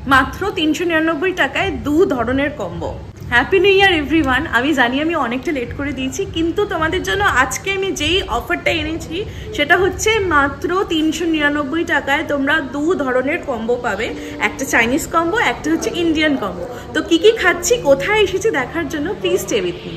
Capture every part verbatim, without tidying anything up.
মাত্র তিনশো নিরানব্বই টাকায় দু ধরনের combo. Happy new year everyone. আমি জানি আমি অনেকটা লেট করে দিয়েছি, কিন্তু তোমাদের জন্য আজকে আমি যেই অফারটা এনেছি সেটা হচ্ছে মাত্র তিনশো নিরানব্বই টাকায় তোমরা দু ধরনের কম্বো পাবে। একটা চাইনিজ কম্বো, একটা হচ্ছে ইন্ডিয়ান কম্বো। তো কি কি খাচ্ছি, কোথায় এসেছি দেখার জন্য প্লিজ স্টে উইথ মি।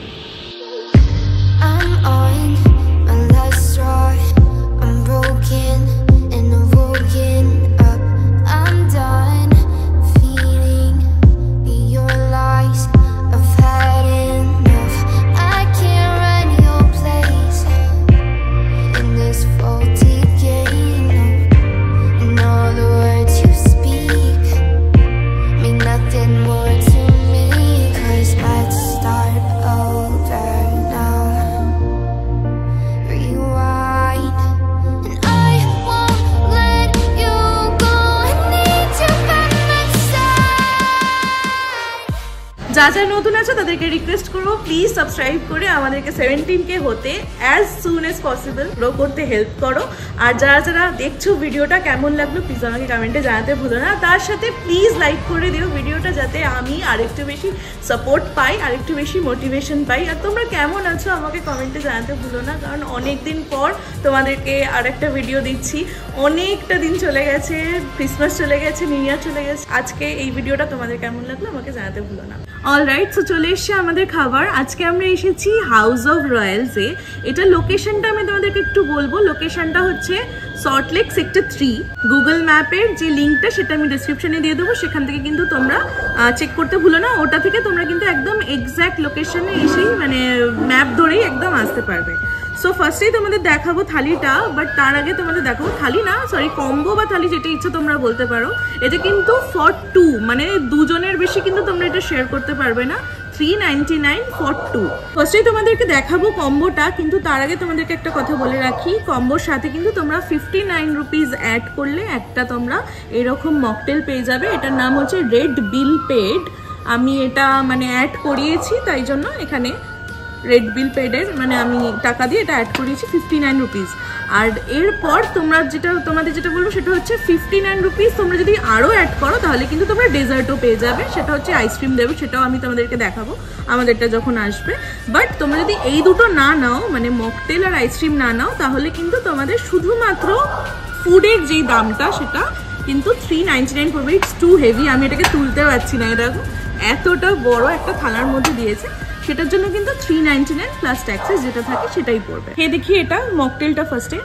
যা যা নতুন আছো তাদেরকে রিকোয়েস্ট করবো প্লিজ সাবস্ক্রাইব করে আমাদেরকে সেভেন্টিন কে হতে as soon as possible grow করতে হেল্প করো। আর যারা যারা দেখছো ভিডিওটা কেমন লাগলো প্লিজ আমাকে কমেন্টে জানাতে ভুলো না। তার সাথে প্লিজ লাইক করে দিও ভিডিওটা, যাতে আমি আরেকটু বেশি সাপোর্ট পাই, আরেকটু বেশি মোটিভেশন পাই। আর তোমরা কেমন আছো আমাকে কমেন্টে জানাতে ভুলো না, কারণ অনেক দিন পর তোমাদেরকে আরেকটা ভিডিও দিচ্ছি। অনেকটা দিন চলে গেছে, ক্রিসমাস চলে গেছে, নিউ ইয়ার চলে গেছে। আজকে এই ভিডিওটা তোমাদের কেমন লাগলো আমাকে জানাতে ভুলো না। অলরাইট, সো চলে এসছে আমাদের খাবার। আজকে আমরা এসেছি হাউস অফ রয়্যালসে। এটা লোকেশনটা আমি তোমাদেরকে একটু বলবো। লোকেশনটা হচ্ছে সল্টলেক সেক্টর থ্রি। গুগল ম্যাপের যে লিঙ্কটা সেটা আমি ডিসক্রিপশনে দিয়ে দেবো, সেখান থেকে কিন্তু তোমরা চেক করতে ভুলো না। ওটা থেকে তোমরা কিন্তু একদম এক্স্যাক্ট লোকেশনে এসেই মানে ম্যাপ ধরেই একদম আসতে পারবে। সো ফার্স্টেই তোমাদের দেখাবো থালিটা, বাট তার আগে তোমাদের দেখাবো থালি না, সরি কম্বো বা থালি যেটা ইচ্ছা তোমরা বলতে পারো। এটা কিন্তু ফর টু, মানে দুজনের বেশি কিন্তু তোমরা এটা শেয়ার করতে পারবে না। Three ninety nine for two. ফার্স্টেই তোমাদেরকে দেখাবো কম্বোটা, কিন্তু তার আগে তোমাদেরকে একটা কথা বলে রাখি, কম্বোর সাথে কিন্তু তোমরা ফিফটি নাইন রুপিস অ্যাড করলে একটা তোমরা এরকম মকটেল পেয়ে যাবে। এটার নাম হচ্ছে রেড বিল পেড। আমি এটা মানে অ্যাড করিয়েছি, তাই জন্য এখানে রেড বিল পেডের মানে আমি টাকা দিয়ে এটা অ্যাড করিয়েছি ফিফটি নাইন রুপিস। আর এরপর তোমরা যেটা তোমাদের যেটা বলবো সেটা হচ্ছে ফিফটি নাইন রুপিস তোমরা যদি আরও অ্যাড করো তাহলে কিন্তু তোমরা ডেজার্টও পেয়ে যাবে। সেটা হচ্ছে আইসক্রিম দেবে, সেটাও আমি তোমাদেরকে দেখাবো আমাদেরটা যখন আসবে। বাট তোমরা যদি এই দুটো না নাও, মানে মকটেল আর আইসক্রিম না নাও, তাহলে কিন্তু তোমাদের শুধুমাত্র ফুডের যেই দামটা সেটা কিন্তু থ্রি নাইনটি নাইন পড়বে। ইটস টু হেভি, আমি এটাকে তুলতে পারছি না। এটা এতটা বড় একটা থালার মধ্যে দিয়েছে, সেটার জন্য কিন্তু three ninety nine plus taxes যেটা থাকে সেটাই পড়বে। হে দেখি এটা মকটেলটা ফার্স্টে।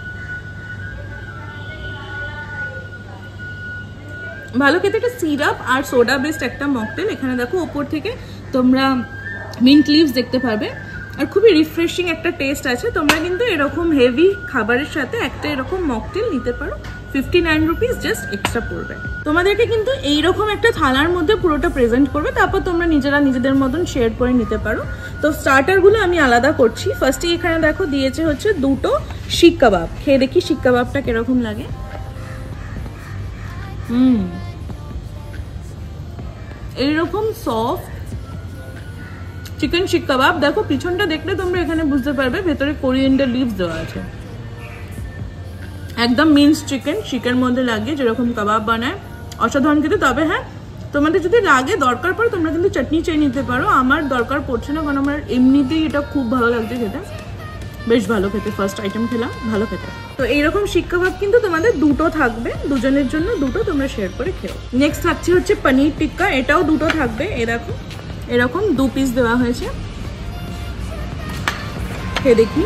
ভালো খেতে, একটা সিরাপ আর সোডা বেসড একটা মকটেল। এখানে দেখো ওপর থেকে তোমরা মিন্ট লিভস দেখতে পারবে, আর খুবই রিফ্রেশিং একটা টেস্ট আছে। তোমরা কিন্তু এরকম হেভি খাবারের সাথে একটা এরকম মকটেল নিতে পারো। Fifty nine rupees just extra পড়বে। তোমাদেরকে কিন্তু এইরকম একটা থালার মধ্যে পুরোটা প্রেজেন্ট করবে, তারপর তোমরা নিজেরা নিজেদের মতন শেয়ার করে নিতে পারো। তো স্টার্টারগুলো আমি আলাদা করছি। ফার্স্টে এখানে দেখো দিয়েছে হচ্ছে দুটো শিক কাবাব। খেয়ে দেখি শিক কাবাবটা কিরকম লাগে। হুম, এইরকম সফট চিকেন শিক কাবাব। দেখো পিছনটা দেখলে তোমরা এখানে বুঝতে পারবে ভেতরে কোরিয়েন্ডার লিভস দেওয়া আছে। একদম মিন্স চিকেন, শিকের মধ্যে লাগিয়ে যেরকম কাবাব বানায়, অসাধারণ খেতে। তবে হ্যাঁ, তোমাদের যদি লাগে দরকার পড়ে তোমরা কিন্তু চাটনি চেয়ে নিতে পারো। আমার দরকার পড়ছে না, কারণ আমার এমনিতেই এটা খুব ভালো লাগছে খেতে, বেশ ভালো খেতে। ফার্স্ট আইটেম খেলাম, ভালো খেতে। তো এইরকম শিক কাবাব কিন্তু তোমাদের দুটো থাকবে, দুজনের জন্য দুটো তোমরা শেয়ার করে খেও। নেক্সট থাকছে হচ্ছে পনির টিক্কা, এটাও দুটো থাকবে। এ দেখো এরকম দু পিস দেওয়া হয়েছে। খেয়ে দেখি।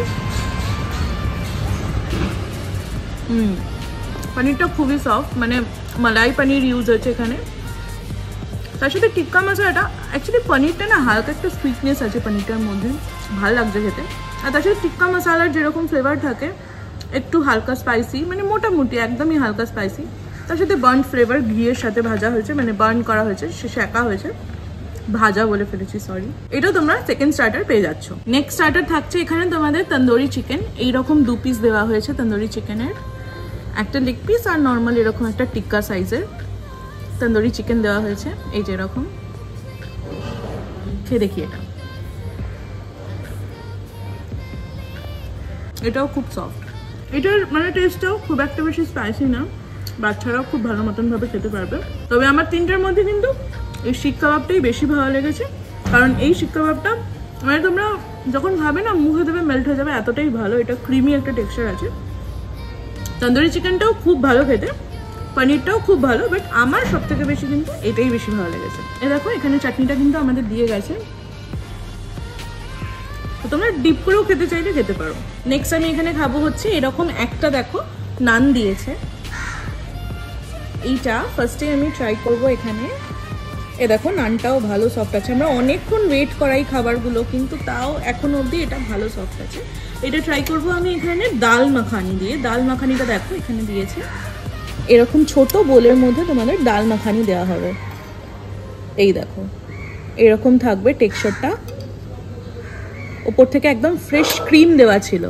হুম, পনিরটা খুবই সফট, মানে মালাই পনির ইউজ হয়েছে এখানে। তার সাথে টিক্কা মশলাটা, অ্যাকচুয়ালি পনিরটা না হালকা একটা সুইটনেস আছে পনিরটার মধ্যে, ভালো লাগছে খেতে। আর তার সাথে টিক্কা মশলার যেরকম ফ্লেভার থাকে, একটু হালকা স্পাইসি, মানে মোটামুটি একদমই হালকা স্পাইসি। তার সাথে বার্ন ফ্লেভার, ঘিয়ের সাথে ভাজা হয়েছে, মানে বার্ন করা হয়েছে, সে সেকা হয়েছে, ভাজা বলে ফেলেছি সরি। এটাও তোমরা সেকেন্ড স্টার্টার পেয়ে যাচ্ছ। নেক্সট স্টার্টার থাকছে এখানে তোমাদের তন্দুরি চিকেন। এইরকম দু পিস দেওয়া হয়েছে তন্দুরি চিকেনের, একটা লেগ পিস আর নর্মাল এরকম একটা টিক্কা সাইজের তন্দুরি চিকেন দেওয়া হয়েছে। এই যে এরকম খেয়ে দেখি এটা। এটাও খুব সফট, এটার মানে টেস্টটাও খুব একটা বেশি স্পাইসি না, বাচ্চারাও খুব ভালো মতনভাবে খেতে পারবে। তবে আমার তিনটের মধ্যে কিন্তু এই শিক কাবাবটাই বেশি ভালো লেগেছে, কারণ এই শিক কাবাবটা মানে তোমরা যখন খাবে না মুখে দেবে মেল্ট হয়ে যাবে, এতটাই ভালো। এটা ক্রিমি একটা টেক্সচার আছে। তন্দুরি চিকেনটাও খুব ভালো খেতে, পনিরটাও খুব ভালো, বাট আমার সব থেকে বেশি কিন্তু এটাই বেশি ভালো লেগেছে। এ দেখো এখানে চাটনিটা কিন্তু আমাদের দিয়ে গেছে, তো তোমরা ডিপ করেও খেতে চাইলে খেতে পারো। নেক্সট আমি এখানে খাবো হচ্ছে এরকম একটা দেখো নান দিয়েছে, এইটা ফার্স্টে আমি ট্রাই করব। এখানে এ দেখো নানটাও ভালো সফট আছে, আমরা অনেকক্ষণ ওয়েট করাই খাবারগুলো, কিন্তু তাও এখনো অবধি এটা ভালো সফট আছে। এটা ট্রাই করব আমি এখানে ডাল মাখানি দিয়ে। ডাল মাখানিটা দেখো এখানে দিয়েছে, এরকম ছোট বোলের মধ্যে তোমাদের ডাল মাখানি দেওয়া হবে। এই দেখো এরকম থাকবে টেক্সচারটা, ওপর থেকে একদম ফ্রেশ ক্রিম দেওয়া ছিল।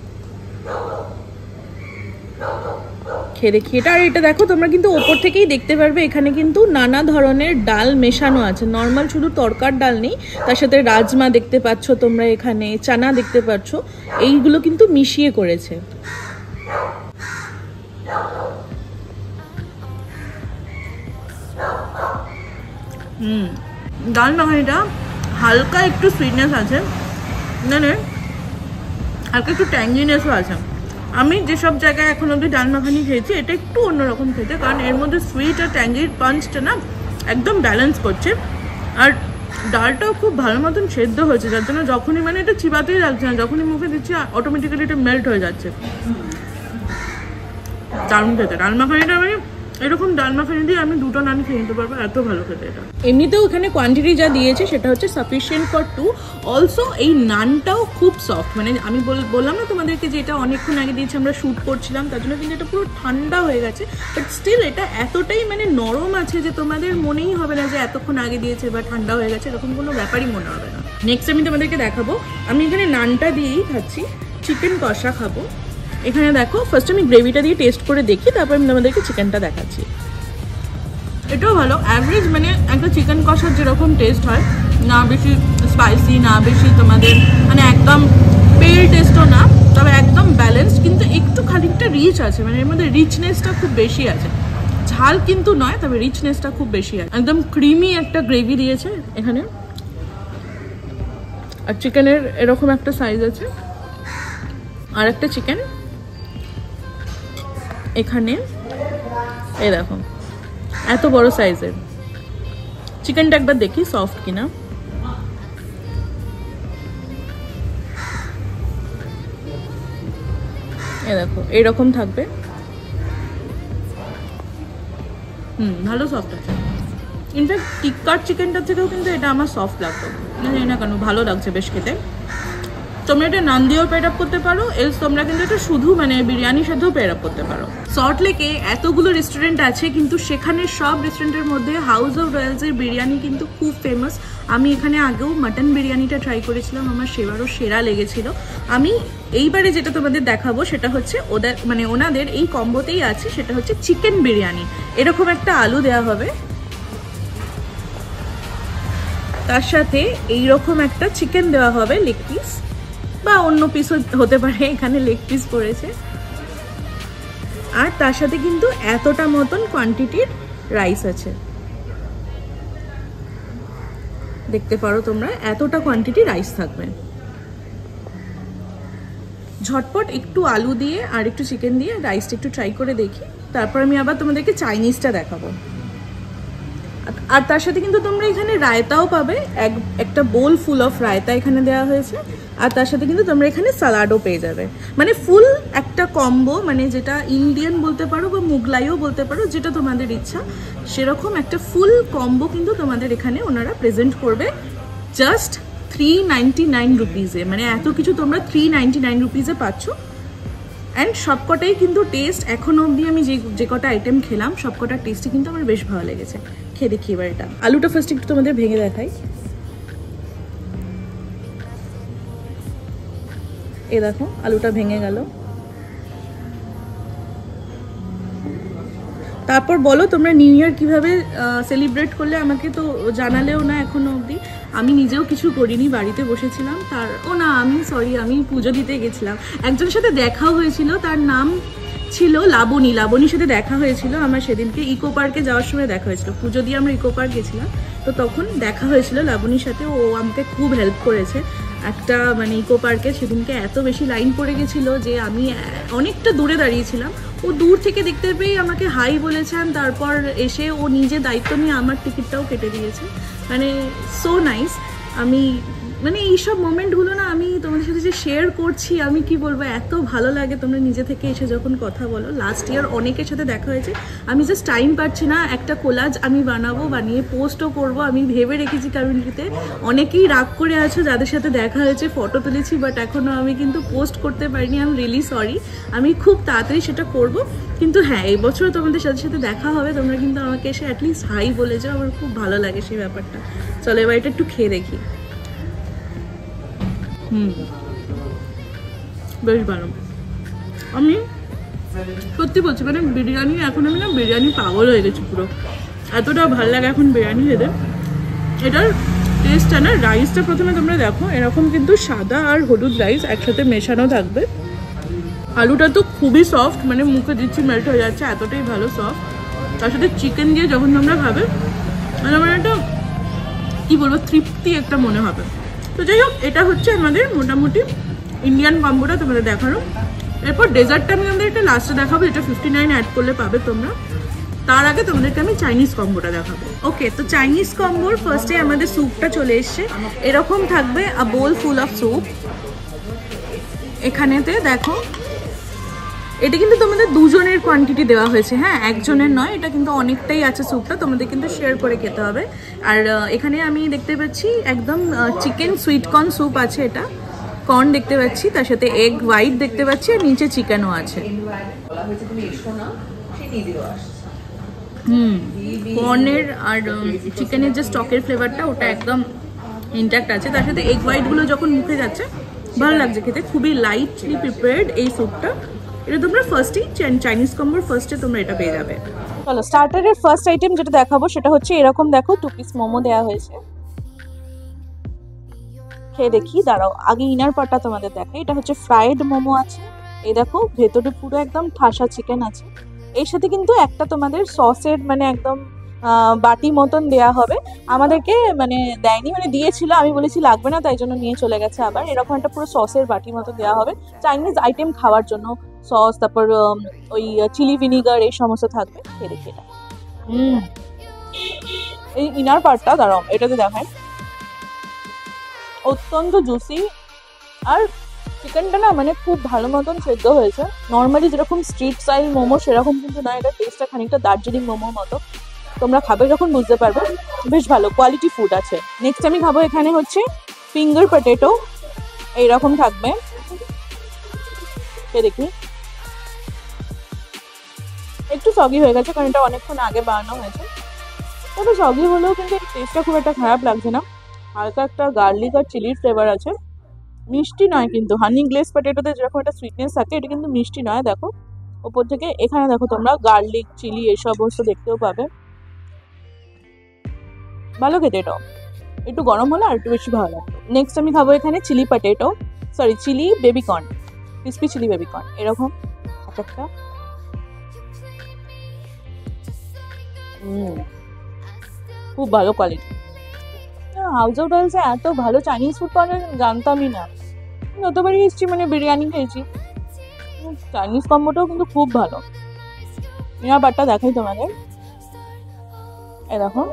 খেয়ে দেখি এটা। আর এটা দেখো তোমরা কিন্তু ওপর থেকেই দেখতে পারবে এখানে কিন্তু নানা ধরনের ডাল মেশানো আছে, নর্মাল শুধু তরকার ডাল নেই, তার সাথে রাজমা দেখতে পাচ্ছ তোমরা, এখানে চানা দেখতে পাচ্ছ, এইগুলো কিন্তু মিশিয়ে করেছে। হুম ডাল মাখানিটা হালকা একটু সুইটনেস আছে, মানে হালকা একটু ট্যাঙ্গিনেসও আছে। আমি যেসব জায়গায় এখন অবধি ডাল মাখানি খেয়েছি এটা একটু অন্যরকম খেতে, কারণ এর মধ্যে সুইট আর ট্যাঙ্গির পাঞ্চটা না একদম ব্যালেন্স করছে। আর ডালটাও খুব ভালো মতন সেদ্ধ হয়েছে, যার জন্য যখনই মানে এটা চিবাতেই লাগছে না, যখনই মুখে দিচ্ছি অটোমেটিক্যালি এটা মেল্ট হয়ে যাচ্ছে। দারুণ খেতে ডাল মাখানিটা, আমি এরকম ডাল মাখানি দিয়ে আমি দুটো নান খেয়ে নিতে পারবো, এত ভালো খেতে এটা। এমনিতেও এখানে কোয়ান্টিটি যা দিয়েছে সেটা হচ্ছে সাফিসিয়েন্ট ফর টু। অলসো এই নানটাও খুব সফট, মানে আমি বললাম না তোমাদেরকে যে এটা অনেকক্ষণ আগে দিয়েছি, আমরা শ্যুট করছিলাম, তার জন্য কিন্তু এটা পুরো ঠান্ডা হয়ে গেছে, বাট স্টিল এটা এতটাই মানে নরম আছে যে তোমাদের মনেই হবে না যে এতক্ষণ আগে দিয়েছে বা ঠান্ডা হয়ে গেছে, এরকম কোনো ব্যাপারই মনে হবে না। নেক্সট আমি তোমাদেরকে দেখাবো, আমি এখানে নানটা দিয়েই খাচ্ছি, চিকেন কষা খাবো। এখানে দেখো ফার্স্ট আমি গ্রেভিটা দিয়ে টেস্ট করে দেখি, তারপর আমি তোমাদেরকে চিকেনটা দেখাচ্ছি। এটাও ভালো, অ্যাভারেজ মানে একটা চিকেন কষার যেরকম টেস্ট হয়, না বেশি স্পাইসি না বেশি তোমাদের মানে একদম পেল টেস্টও না, তবে একদম ব্যালেন্সড, কিন্তু একটু খানিকটা রিচ আছে, মানে এর মধ্যে রিচনেসটা খুব বেশি আছে, ঝাল কিন্তু নয়, তবে রিচনেসটা খুব বেশি আছে। একদম ক্রিমি একটা গ্রেভি দিয়েছে এখানে, আর চিকেনের এরকম একটা সাইজ আছে, আর একটা চিকেন এখানে এই দেখো এত বড় সাইজের চিকেনটা, একবার দেখি সফট কিনা। এই দেখো এইরকম থাকবে, হুম ভালো সফট আছে। ইনফ্যাক্ট টিক্কার চিকেনটার থেকেও কিন্তু এটা আমার সফট লাগতো, জানি না কেন ভালো লাগছে বেশ খেতে। তোমরা এটা নান দিয়েও পেয়ার আপ করতে পারো, এলস তোমরা কিন্তু এটা শুধু মানে বিরিয়ানির সাথেও পেয়ার আপ করতে পারো। সল্টলেকে এতগুলো রেস্টুরেন্ট আছে, কিন্তু সেখানে সব রেস্টুরেন্টের মধ্যে হাউস অফ রয়্যালসের বিরিয়ানি কিন্তু খুব ফেমাস। আমি এখানে আগেও মাটন বিরিয়ানিটা ট্রাই করেছিলাম, আমার সেবারও সেরা লেগেছিল। আমি এইবারে যেটা তোমাদের দেখাবো সেটা হচ্ছে ওদের মানে ওনাদের এই কম্বোতেই আছে, সেটা হচ্ছে চিকেন বিরিয়ানি। এরকম একটা আলু দেওয়া হবে, তার সাথে এইরকম একটা চিকেন দেওয়া হবে, লেগ পিস বা অন্য পিসও হতে পারে, এখানে লেগ পিস পড়েছে, আর তার সাথে কিন্তু এতটা মতন কোয়ান্টিটির রাইস আছে, দেখতে পারো তোমরা এতটা কোয়ান্টিটি রাইস থাকবে। ঝটপট একটু আলু দিয়ে আর একটু চিকেন দিয়ে রাইসটা একটু ট্রাই করে দেখি, তারপর আমি আবার তোমাদেরকে চাইনিজটা দেখাবো। আর তার সাথে কিন্তু তোমরা এখানে রায়তাও পাবে, এক একটা বোল ফুল অফ রায়তা এখানে দেওয়া হয়েছে, আর তার সাথে কিন্তু তোমরা এখানে সালাডও পেয়ে যাবে, মানে ফুল একটা কম্বো, মানে যেটা ইন্ডিয়ান বলতে পারো বা মুগলাইও বলতে পারো, যেটা তোমাদের ইচ্ছা, সেরকম একটা ফুল কম্বো কিন্তু তোমাদের এখানে ওনারা প্রেজেন্ট করবে জাস্ট থ্রি নাইনটি নাইন রুপিজে। মানে এত কিছু তোমরা থ্রি নাইনটি নাইন রুপিজে পাচ্ছ, অ্যান্ড সবকটাই কিন্তু টেস্ট, এখনো অবধি আমি যে যে কটা আইটেম খেলাম সবকটার টেস্টই কিন্তু আমার বেশ ভালো লেগেছে। খেয়ে দেখি এবার এটা। আলুটা ফার্স্ট একটু তোমাদের ভেঙে দেখাই, এ দেখো আলুটা ভেঙে গেল। তারপর বলো তোমরা নিউ ইয়ার কীভাবে সেলিব্রেট করলে, আমাকে তো জানালেও না এখনো অবধি। আমি নিজেও কিছু করিনি, বাড়িতে বসেছিলাম। তার ও না আমি সরি আমি পুজো দিতে গেছিলাম, একজনের সাথে দেখাও হয়েছিল, তার নাম ছিল লাবণী, লাবণীর সাথে দেখা হয়েছিল আমার সেদিনকে ইকো পার্কে যাওয়ার সময় দেখা হয়েছিল, পুজো দিয়ে আমরা ইকো পার্ক গেছিলাম, তো তখন দেখা হয়েছিল লাবণীর সাথে। ও আমাকে খুব হেল্প করেছে একটা মানে ইকো পার্কে। সেদিনকে এত বেশি লাইন পড়ে গেছিলো যে আমি অনেকটা দূরে দাঁড়িয়েছিলাম, ও দূর থেকে দেখতে পেয়ে আমাকে হাই বলেছেন, তারপর এসে ও নিজে দায়িত্ব নিয়ে আমার টিকিটটাও কেটে দিয়েছে। মানে সো নাইস। আমি মানে এইসব মোমেন্টগুলো না আমি তোমাদের সাথে যে শেয়ার করছি, আমি কি বলবো, এত ভালো লাগে তোমরা নিজে থেকে এসে যখন কথা বলো। লাস্ট ইয়ার অনেকের সাথে দেখা হয়েছে, আমি জাস্ট টাইম পাচ্ছি না, একটা কোলাজ আমি বানাবো, বানিয়ে পোস্টও করব। আমি ভেবে রেখেছি কমিউনিটিতে, অনেকেই রাগ করে আছো যাদের সাথে দেখা হয়েছে, ফটো তুলেছি, বাট এখনও আমি কিন্তু পোস্ট করতে পারিনি। I am really sorry. আমি খুব তাড়াতাড়ি সেটা করব। কিন্তু হ্যাঁ, এই বছর তোমাদের সাথে সাথে দেখা হবে, তোমরা কিন্তু আমাকে এসে অ্যাটলিস্ট হাই বলে যাও, আমার খুব ভালো লাগে সেই ব্যাপারটা। চলো এবার এটা একটু খেয়ে দেখি। হুম, বেশ ভালো। আমি সত্যি বলছি, মানে বিরিয়ানি এখন আমি না বিরিয়ানি পাগল হয়ে গেছি পুরো, এতটা ভালো লাগে এখন বিরিয়ানি খেতে। এটার টেস্টটা না, রাইসটা প্রথমে তোমরা দেখো এরকম কিন্তু সাদা আর হলুদ রাইস একসাথে মেশানো থাকবে। আলুটা তো খুবই সফট, মানে মুখে দিচ্ছি মেল্ট হয়ে যাচ্ছে, এতটাই ভালো সফট। তার সাথে চিকেন দিয়ে যখন তোমরা খাবে মানে আমার একটা কী বলবো, তৃপ্তি একটা মনে হবে। তো যাই হোক, এটা হচ্ছে আমাদের মোটামুটি ইন্ডিয়ান কম্বোটা তোমাদের দেখানো। এরপর ডেজার্টটা আমি আমাদের একটা লাস্টে দেখাবো, এটা ফিফটি নাইন অ্যাড করলে পাবে তোমরা। তার আগে তোমাদেরকে আমি চাইনিজ কম্বোটা দেখাবো। ওকে, তো চাইনিজ কম্বোর ফার্স্টে আমাদের স্যুপটা চলে এসছে। এরকম থাকবে আ বোল ফুল অফ স্যুপ। এখানেতে দেখো, এটা কিন্তু তোমাদের দুজনের কোয়ান্টিটি দেওয়া হয়েছে, হ্যাঁ, একজনের নয়। এটা কিন্তু অনেকটাই আছে স্যুপটা, তোমাদের কিন্তু শেয়ার করে খেতে হবে। আর এখানে আমি দেখতে পাচ্ছি একদম চিকেন সুইট কর্ন স্যুপ আছে, এটা কর্ন দেখতে পাচ্ছি, তার সাথে এগ হোয়াইট দেখতে পাচ্ছি, আর নিচে চিকেনও আছে। হুম, কর্নের আর চিকেনের যে স্টকের ফ্লেভারটা ওটা একদম ইনট্যাক্ট আছে, তার সাথে এগ হোয়াইটগুলো যখন মুখে যাচ্ছে ভালো লাগছে খেতে। খুবই লাইটলি প্রিপেয়ার্ড এই স্যুপটা। এটা তোমরা ফার্স্টেই চাইনিজ কম্বোর ফার্স্টে তোমরা এটা পেয়ে যাবে। চলো স্টার্টারের ফার্স্ট আইটেম যেটা দেখাবো সেটা হচ্ছে এরকম, দেখো টু পিস মোমো দেওয়া হয়েছে। খেয়ে দেখি, দাঁড়াও আগে ইনার পার্টটা তোমাদের দেখাই। এটা হচ্ছে ফ্রাইড মোমো আছে, এই দেখো ভেতরে পুরো একদম ঠাসা চিকেন আছে। এর সাথে কিন্তু একটা তোমাদের সসের মানে একদম বাটি মতন দেয়া হবে। আমাদেরকে মানে দেয়নি, মানে দিয়েছিল, আমি বলেছি লাগবে না, তাই জন্য নিয়ে চলে গেছে আবার। এরকম একটা পুরো সসের বাটি মতো দেওয়া হবে চাইনিজ আইটেম খাওয়ার জন্য। সস, তারপর ওই চিলি ভিনিগার, এই সমস্ত থাকবে। খেয়ে দেখি এটা। হুম, এই ইনার পার্টটা দাঁড়াও এটাতে দেখায়, অত্যন্ত জুসি। আর চিকেনটা না মানে খুব ভালো মতন সেদ্ধ হয়েছে। নর্মালি যেরকম স্ট্রিট স্টাইল মোমো সেরকম কিন্তু না, এটা টেস্টটা খানিকটা দার্জিলিং মোমোর মতো। তোমরা খাবে যখন বুঝতে পারবে, বেশ ভালো কোয়ালিটি ফুড আছে। নেক্সট আমি খাবো এখানে হচ্ছে ফিঙ্গার পটেটো, এইরকম থাকবে। দেখি, একটু সগি হয়ে গেছে কারণ এটা অনেকক্ষণ আগে বানানো হয়েছে, তবে সগি হলেও কিন্তু টেস্টটা খুব একটা খারাপ লাগছে না। হালকা একটা গার্লিক আর চিলির ফ্লেভার আছে, মিষ্টি নয় কিন্তু। হানি গ্লেজ পটেটোতে যেরকম একটা সুইটনেস থাকে, এটা কিন্তু মিষ্টি নয়। দেখো ওপর থেকে, এখানে দেখো তোমরা গার্লিক, চিলি এসব বস্তু দেখতেও পাবে। ভালো খেতে, এটাও একটু গরম হলে আর একটু বেশি ভালো লাগবে। নেক্সট আমি খাবো এখানে chilli potato, sorry chilli baby corn, crispy chilli baby corn, এরকম একটা। হুম, খুব ভালো কোয়ালিটি। হাউস অফ ডালসে এত ভালো চাইনিজ ফুড পাওয়া যায় জানতামই না। যতবারই এসেছি মানে বিরিয়ানি খেয়েছি, চাইনিজ কম্বোটাও কিন্তু খুব ভালো। ইনার পার্টটা দেখাই তোমাদের, এ দেখো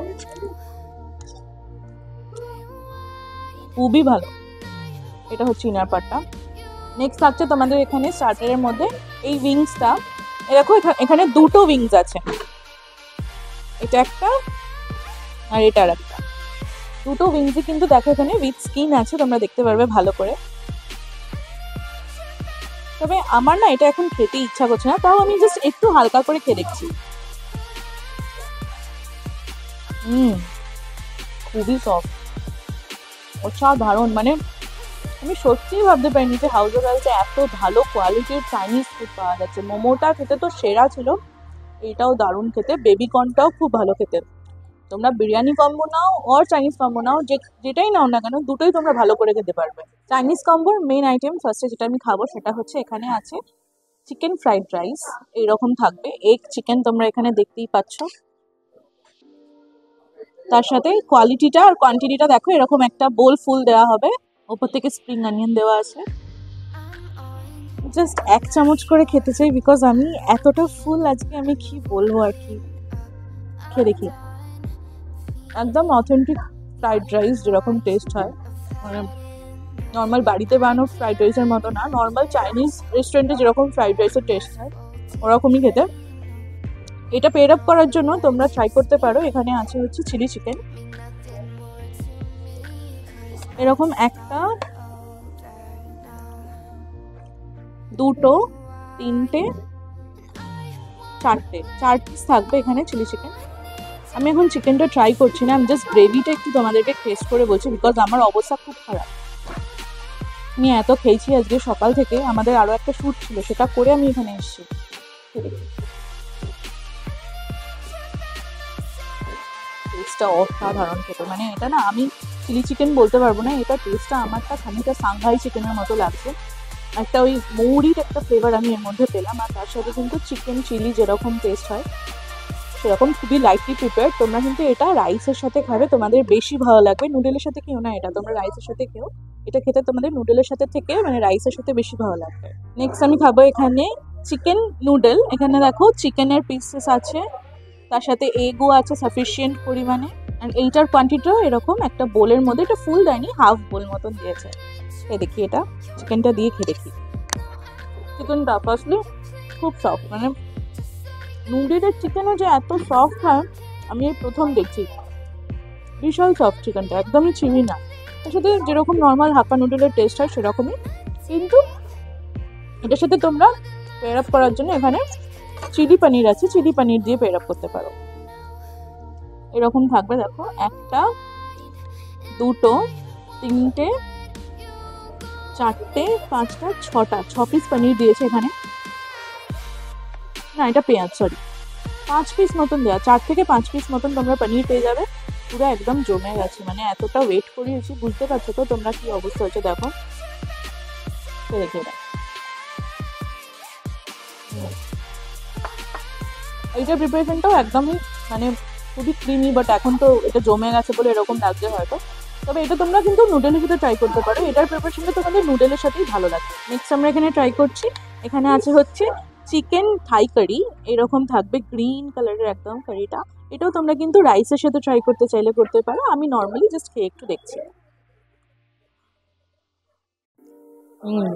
খুবই ভালো। এটা হচ্ছে ইনার পার্টটা। নেক্সট থাকছে তোমাদের এখানে স্টার্টারের মধ্যে এই উইংসটা। দেখো এখানে দুটো উইংস আছে, এটা একটা আর এটা আর একটা। দুটো উইংসই কিন্তু দেখো এখানে উইথ স্কিন আছে, তোমরা দেখতে পারবে ভালো করে। তবে আমার না এটা এখন খেতে ইচ্ছা করছে না, তাও আমি জাস্ট একটু হালকা করে খেয়ে দেখছি। হুম, খুবই সফট, অসাধারণ। মানে আমি সত্যিই ভাবতে পারিনি যে হাউস অফ ডালসে এত ভালো কোয়ালিটির চাইনিজ ফুড পাওয়া যাচ্ছে। মোমোটা খেতে তো সেরা ছিল, এইটাও দারুণ খেতে, বেবিকর্নটাও খুব ভালো খেতে। তোমরা বিরিয়ানি কম্বো নাও আর চাইনিজ কম্বো নাও, যে যেটাই নাও না কেন, দুটোই তোমরা ভালো করে খেতে পারবে। চাইনিজ কম্বোর মেন আইটেম ফার্স্টে যেটা আমি খাবো সেটা হচ্ছে এখানে আছে চিকেন ফ্রাইড রাইস এইরকম থাকবে, এগ চিকেন তোমরা এখানে দেখতেই পাচ্ছ। তার সাথে কোয়ালিটিটা আর কোয়ান্টিটিটা দেখো, এরকম একটা বোল ফুল দেওয়া হবে, ওপর থেকে স্প্রিং অনিয়ন দেওয়া আছে। জাস্ট এক চামচ করে খেতে চাই, বিকজ আমি এতটা ফুল আজকে, আমি কি বলবো আর কি। খেয়ে দেখি, একদম অথেন্টিক ফ্রাইড রাইস যেরকম টেস্ট হয়, মানে নর্মাল বাড়িতে বানানো ফ্রাইড রাইসের মতো না, নর্মাল চাইনিজ রেস্টুরেন্টে যেরকম ফ্রাইড রাইসের টেস্ট হয় ওরকমই খেতে। এটা পেয়ার আপ করার জন্য তোমরা ট্রাই করতে পারো, এখানে আছে হচ্ছে চিলি চিকেন, এরকম একটা, দুটো, তিনটে, চারটে, চার পিস থাকবে এখানে চিলি চিকেন। আমি এখন চিকেনটা ট্রাই করছি না, আমি জাস্ট গ্রেভিটা একটু তোমাদেরকে টেস্ট করে বলছি, বিকজ আমার অবস্থা খুব খারাপ। আমি এত খেয়েছি আজকে সকাল থেকে, আমাদের আরো একটা শ্যুট ছিল, সেটা করে আমি এখানে এসেছি। টেস্টটা অসাধারণ খেতে, মানে এটা না আমি চিলি চিকেন বলতে পারবো না, এটা টেস্টটা আমারটা খানিকটা সাংহাই চিকেনের মতো লাগছে। একটা ওই মৌরির একটা ফ্লেভার আমি এর মধ্যে পেলাম, আর তার সাথে কিন্তু চিকেন চিলি যেরকম টেস্ট হয় সেরকম খুবই লাইটলি প্রিপেয়ার। তোমরা কিন্তু এটা রাইসের সাথে খাবে, তোমাদের বেশি ভালো লাগবে। নুডলের সাথে খেও না এটা, তোমরা রাইসের সাথে খেও, এটা খেতে তোমাদের নুডলের সাথে থেকে মানে রাইসের সাথে বেশি ভালো লাগবে। নেক্সট আমি খাবো এখানে চিকেন নুডল, এখানে দেখো চিকেনের পিসেস আছে, তার সাথে এগও আছে সাফিসিয়েন্ট পরিমাণে, আর এইটার কোয়ান্টিটিও এরকম একটা বোলের মধ্যে, এটা ফুল দেয়নি, হাফ বোল মতন দিয়েছে। খেয়ে দেখি, এটা চিকেনটা দিয়ে খেয়ে দেখি। চিকেনটা ফার্স্টলি খুব সফট, মানে নুডলের চিকেনও যে এত সফট হয় আমি এই প্রথম দেখছি, বিশাল সফট চিকেনটা, একদমই চিনি না। তার সাথে যেরকম নর্মাল হাক্কা নুডলের টেস্ট হয় সেরকমই, কিন্তু এটার সাথে তোমরা পেয়ার আপ করার জন্য এখানে চিলি পনির আছে, চিলি পনির দিয়ে পেয়ার আপ করতে পারো। এরকম থাকবে, দেখো একটা, দুটো, তিনটে, চারটে, পাঁচটা, ছটা, ছ পিস পনির দিয়েছে এখানে, না এটা পেঁয়াজ, সরি পাঁচ পিস মতন দেওয়া, চার থেকে পাঁচ পিস মতন তোমরা পনির পেয়ে যাবে। পুরো একদম জমে গেছে, মানে এতটা ওয়েট করিয়েছি, বুঝতে পারছো তো তোমরা কি অবস্থা হচ্ছে। দেখো দেখে এইটার প্রিপারেশনটাও একদমই মানে খুবই ক্রিমি, বাট এখন তো এটা জমে গেছে বলে এরকম লাগছে হয়তো, তবে এটা তোমরা কিন্তু নুডলের সাথে ট্রাই করতে পারো, এটার প্রিপারেশনটা তোমাদের নুডলের সাথেই ভালো লাগে। নেক্সট আমরা এখানে ট্রাই করছি, এখানে আছে হচ্ছে চিকেন থাই কারি, এরকম থাকবে গ্রিন কালারের একদম কারিটা, এটাও তোমরা কিন্তু রাইসের সাথে ট্রাই করতে চাইলে করতে পারো। আমি নর্মালি জাস্ট খেয়ে একটু দেখছি। হুম,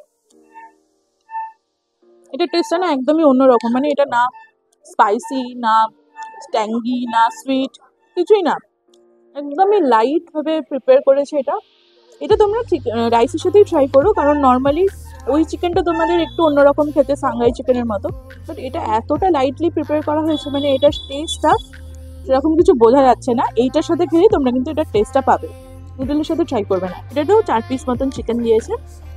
এটা টেস্টটা না একদমই অন্যরকম, মানে এটা না স্পাইসি, না ট্যাঙ্গি, না সুইট, কিছুই না, একদমই লাইট ভাবে প্রিপেয়ার করেছে এটা। এটা তোমরা রাইসের সাথেই ট্রাই করো, কারণ নর্মালি ওই চিকেনটা তোমাদের একটু অন্যরকম খেতে, সাংহাই চিকেনের মতো, বাট এটা এতটা লাইটলি প্রিপেয়ার করা হয়েছে, মানে এটার টেস্টটা সেরকম কিছু বোঝা যাচ্ছে না। এইটার সাথে খেলে তোমরা কিন্তু এটার টেস্টটা পাবে, নুডলের সাথে ট্রাই করবে না। এটাতেও চার পিস মতন চিকেন দিয়েছে,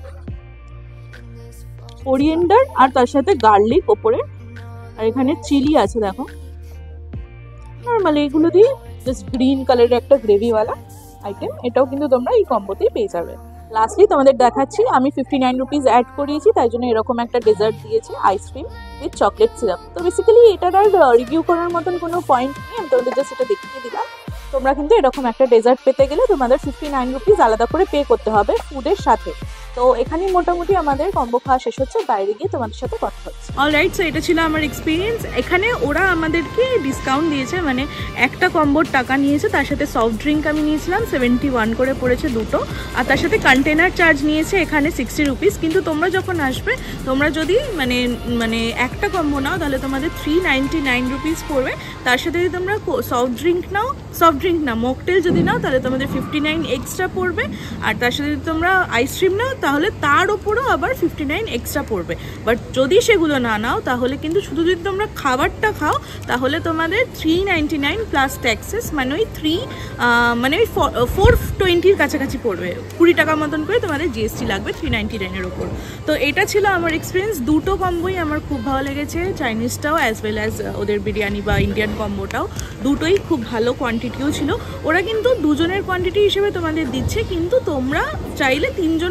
কোরিয়েন্ডার আর তার সাথে গার্লিক ওপরে, আর এখানে চিলি আছে দেখো, নর্মালি এগুলো দিয়ে জাস্ট গ্রিন কালারের একটা গ্রেভিওয়ালা আইটেম, এটাও কিন্তু তোমরা এই কম্বোতেই পেয়ে যাবে। লাস্টলি তোমাদের দেখাচ্ছি, আমি ফিফটি নাইন রুপিস অ্যাড করিয়েছি, তাই জন্য এরকম একটা ডেজার্ট দিয়েছে, আইসক্রিম উইথ চকলেট সিরাপ। তো বেসিক্যালি এটার আর রিভিউ করার মতন কোনো পয়েন্ট নেই, আমি তোমাদের জাস্ট এটা দেখিয়ে দিলাম। তোমরা কিন্তু এরকম একটা ডেজার্ট পেতে গেলে তোমাদের ফিফটি নাইন রুপিস আলাদা করে পে করতে হবে ফুডের সাথে। তো এখানেই মোটামুটি আমাদের কম্বো খাওয়া শেষ হচ্ছে, বাইরে গিয়ে তোমাদের সাথে কথা হচ্ছে। অলরাইট, সো এটা ছিল আমার এক্সপিরিয়েন্স। এখানে ওরা আমাদেরকে ডিসকাউন্ট দিয়েছে, মানে একটা কম্বোর টাকা নিয়েছে, তার সাথে সফট ড্রিঙ্ক আমি নিয়েছিলাম সেভেন্টি ওয়ান করে পড়েছে দুটো, আর তার সাথে কন্টেনার চার্জ নিয়েছে এখানে সিক্সটি রুপিস। কিন্তু তোমরা যখন আসবে, তোমরা যদি মানে মানে একটা কম্বো নাও তাহলে তোমাদের থ্রি নাইনটি নাইন রুপিস পড়বে। তার সাথে যদি তোমরা সফট ড্রিঙ্ক নাও, সফট ড্রিঙ্ক না মকটেল যদি নাও তাহলে তোমাদের ফিফটি নাইন এক্সট্রা পড়বে, আর তার সাথে যদি তোমরা আইসক্রিম নাও তাহলে তার ওপরও আবার ফিফটি নাইন এক্সট্রা পড়বে। বাট যদি সেগুলো না নাও তাহলে কিন্তু শুধু যদি তোমরা খাবারটা খাও তাহলে তোমাদের three ninety nine plus taxes, মানে ওই থ্রি মানে ওই ফোর টোয়েন্টির কাছাকাছি পড়বে, কুড়ি টাকা মতন করে তোমাদের জিএসটি লাগবে থ্রি নাইনটি নাইনের ওপর। তো এটা ছিল আমার এক্সপিরিয়েন্স, দুটো কম্বোই আমার খুব ভালো লেগেছে, চাইনিজটাও অ্যাজ ওয়েল অ্যাজ ওদের বিরিয়ানি বা ইন্ডিয়ান কম্বোটাও, দুটোই খুব ভালো কোয়ান্টিটিও ছিল। ওরা কিন্তু দুজনের কোয়ান্টিটি হিসেবে তোমাদের দিচ্ছে, কিন্তু তোমরা চাইলে তিনজনও হয়তো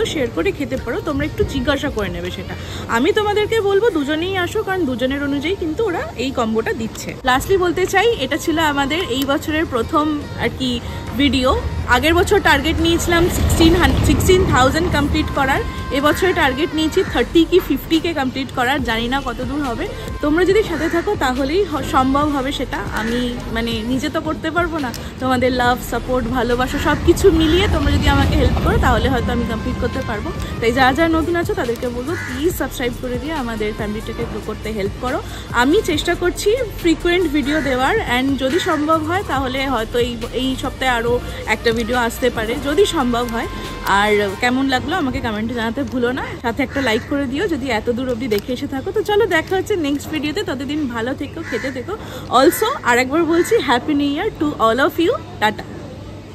শেয়ার করে খেতে পারো, তোমরা একটু জিজ্ঞাসা করে নেবে সেটা। আমি তোমাদেরকে বলবো দুজনেই আসো, কারণ দুজনের অনুযায়ী কিন্তু ওরা এই কম্বোটা দিচ্ছে। লাস্টলি বলতে চাই, এটা ছিল আমাদের এই বছরের প্রথম আর কি ভিডিও। আগের বছর টার্গেট নিয়েছিলাম সিক্সটিন সিক্সটিন থাউজেন্ড কমপ্লিট করার, এবছরে টার্গেট নিয়েছি থার্টি কি ফিফটি কে কমপ্লিট করার। জানি না কত দূর হবে, তোমরা যদি সাথে থাকো তাহলেই সম্ভব হবে সেটা। আমি মানে নিজে তো করতে পারবো না, তোমাদের লাভ সাপোর্ট ভালোবাসা সব কিছু মিলিয়ে তোমরা যদি আমাকে হেল্প করো তাহলে হয়তো আমি কমপ্লিট করতে পারবো। তাই যারা যারা নতুন আছো তাদেরকে বলবো প্লিজ সাবস্ক্রাইব করে দিয়ে আমাদের ফ্যামিলিটাকে গ্রো করতে হেল্প করো। আমি চেষ্টা করছি ফ্রিকুয়েন্ট ভিডিও দেওয়ার, অ্যান্ড যদি সম্ভব হয় তাহলে হয়তো এই এই সপ্তাহে আরও একটা ভিডিও আসতে পারে যদি সম্ভব হয়। আর কেমন লাগলো আমাকে কমেন্টে জানাতে ভুলো না, সাথে একটা লাইক করে দিও যদি এত দূর অবধি দেখে এসে থাকো। তো চলো দেখা হচ্ছে নেক্সট ভিডিওতে, ততদিন ভালো থেকো, খেতে থেকো। অলসো আর একবার বলছি happy new year to all of you, tata.